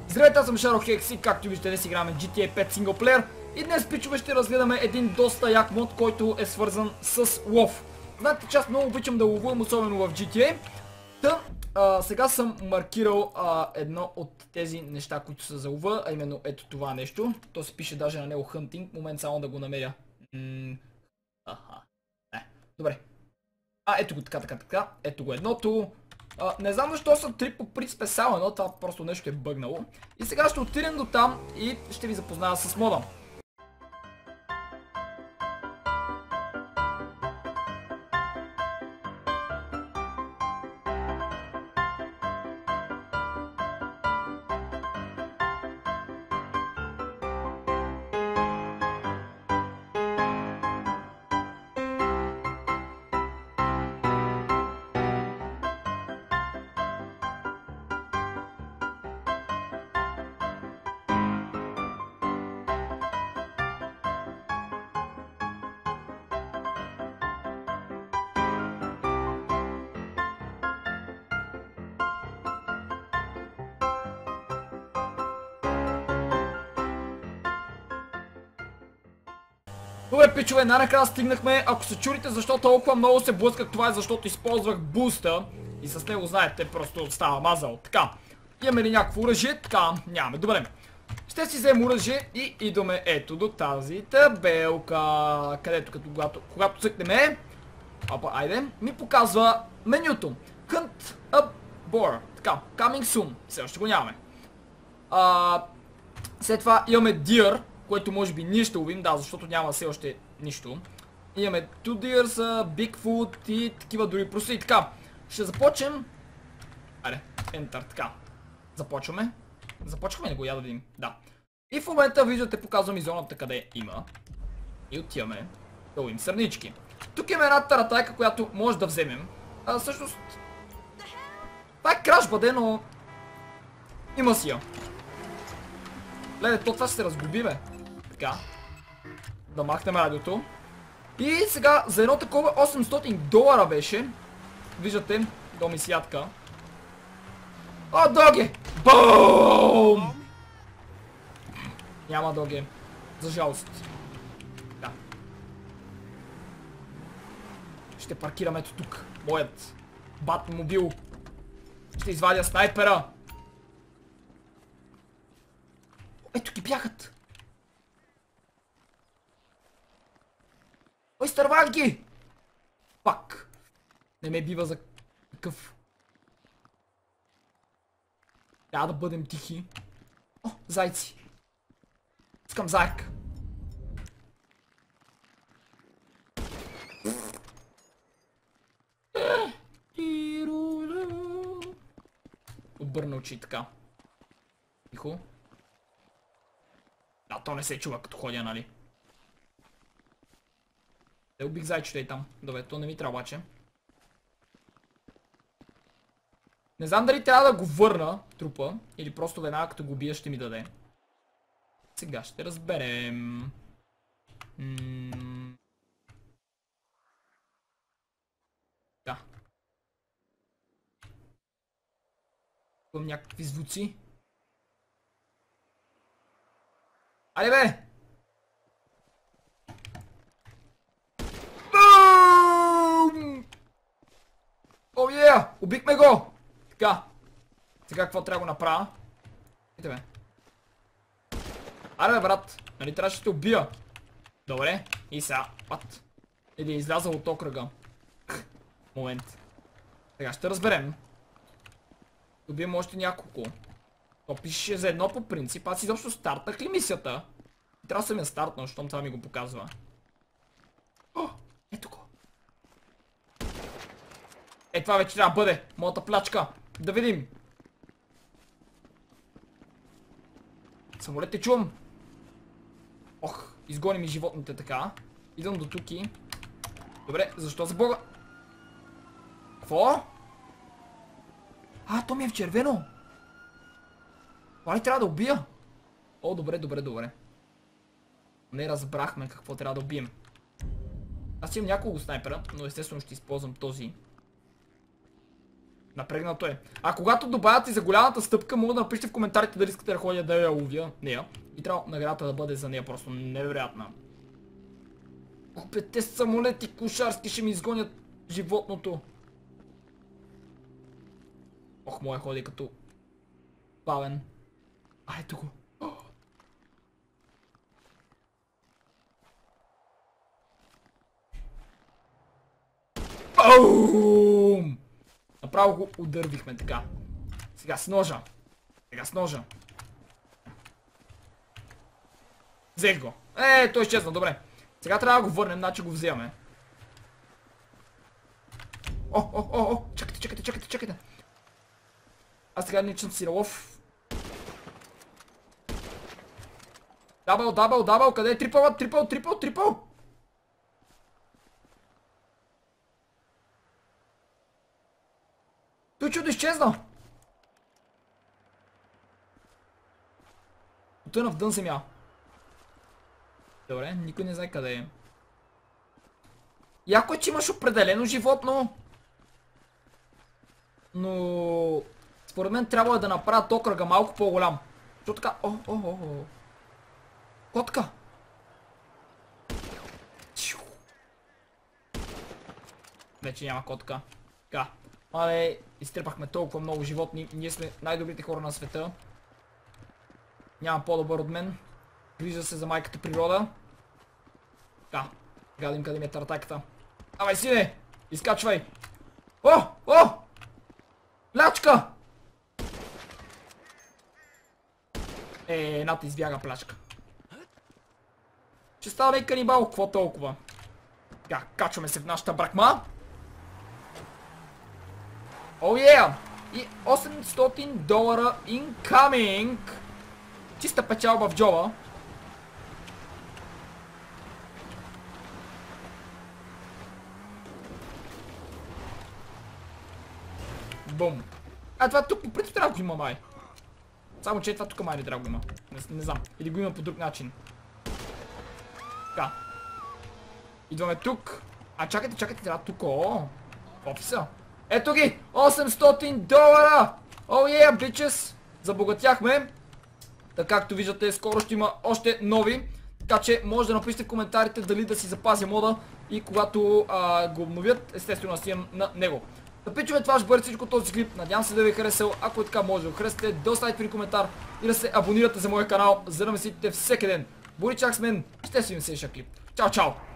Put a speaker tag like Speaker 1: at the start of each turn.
Speaker 1: Здравейте, аз съм Шаро Хекс и както виждате днес играме GTA 5 синглплеер и днес, пичове, ще разгледаме един доста як мод, който е свързан с лов. Знаете, че аз много обичам да ловувам, особено в GTA. Сега съм маркирал едно от тези неща, които са за лова, а именно ето това нещо. То се пише даже на него Hunting, момент само да го намеря. Добре. Ето го така. Ето го едното. Не знам защо са три по принцип само едно, това просто нещо е бъгнало. И сега ще отидем до там и ще ви запозная с мода. Добре, пичове, най-накрая стигнахме. Ако се чудите защо толкова много се блъсках, това е защото използвах буста и с него, знаете, просто става мазал. Така, имаме ли някакво оръжие? Така, нямаме. Добре, ще си вземем оръжие и идваме ето до тази табелка, където когато цъкнем, айде, ми показва менюто. Hunt a boar. Така, coming soon. Все още го нямаме. След това имаме deer, което може би ние ще ловим, да, защото няма все още нищо. Имаме two deers, Bigfoot и такива дори проси. И така, ще започнем. Айде, Enter, така. Започваме. Започваме ли го, я да видим. Да. И в момента виждате, показвам и зоната къде има. И отиваме да ловим сърнички. Тук има една таратайка, която може да вземем. Всъщност, това е краш бъде, но има си я. Леле, това ще се разгуби, бе. Така. Да махнем радиото. И сега за едно такова $800 беше. Виждате, до ми святка. О, доге! Бум! Няма доге. За жалост. Да. Ще паркирам ето тук. Моят батмобил. Ще извадя снайпера. Ето ги бягат. Ой, стървах ги! Пак. Не ме бива за такъв. Трябва да бъдем тихи. О, зайци. Искам заек. Обърна очи така. Тихо. Да, то не се чува като ходя, нали? Те убих зайчето и там. Добре, то не ми трябва обаче. Не знам дали трябва да го върна трупа, или просто веднага като го бия ще ми даде. Сега ще разберем. Да. Имам някакви звуци. Айде, бе! О, е! Убихме го! Така. Сега какво трябва да го направя? Ите, бе. Айде, бе, брат. Нали трябваше да те убия? Добре. И сега. Пат. Или излязъл от окръга. Момент. Сега ще разберем. Убием още няколко. То пише за едно по принцип. Аз изобщо стартах ли мисията? Трябва да съм я стартнал, защото това ми го показва. О, ето го. Е, това вече трябва да бъде моята плячка. Да видим. Самолет чувам. Ох, изгони ми животните така. Идвам до туки. Добре, защо за бога? Какво? То ми е в червено. Това ли трябва да убия? О, добре. Не разбрахме какво трябва да убием. Аз имам няколко снайпера, но естествено ще използвам този. Напрегнато е. А когато добавят и за голямата стъпка, мога да напишете в коментарите дали искате да ходя да я ловя нея. И трябва наградата да бъде за нея просто невероятна. Те самолети кошарски ще ми изгонят животното. Ох, моя ходи като бавен. Ето го. Бум! Направо го удървихме така. Сега с ножа. Взех го. Той изчезна, добре. Сега трябва да го върнем, значи го вземаме. Чакайте. Аз сега ничен сиролов. Дабъл, къде е трипъл? Той чудо изчезна! Отъна в дън земя. Добре, никой не знае къде е. Яко е, че имаш определено животно. Но... според мен трябва да направя токръга малко по-голям. Защото така... Котка! Вече няма котка. Така. Але, изтрепахме толкова много животни. Ние сме най-добрите хора на света. Няма по-добър от мен. Грижа се за майката природа. Така. Гадим къде ми е тартаката. Давай, сине! Изкачвай! Плячка! Едната избяга плячка. Ще става и канибал, какво толкова? Така, качваме се в нашата бракма. И $800 incoming. Чиста печалба в джоба. Бум. Това тук по принцип трябва да го има, май. Само че това тук май не трябва да го има. Не знам. Или го има по друг начин. Така. Идваме тук. Чакайте, трябва тук. Офиса. Ето ги! $800! Bitches! Забогатяхме. Така както виждате, скоро ще има още нови. Така че може да напишете в коментарите дали да си запазя мода и когато го обновят, естествено да си имам на него. Запичваме, това ще бъде всичко този клип. Надявам се да ви е харесал. Ако е така, може да го харесате, да оставите ви коментар и да се абонирате за моя канал, за да ме следите всеки ден. Боричак с мен, ще си видим следващия клип. Чао!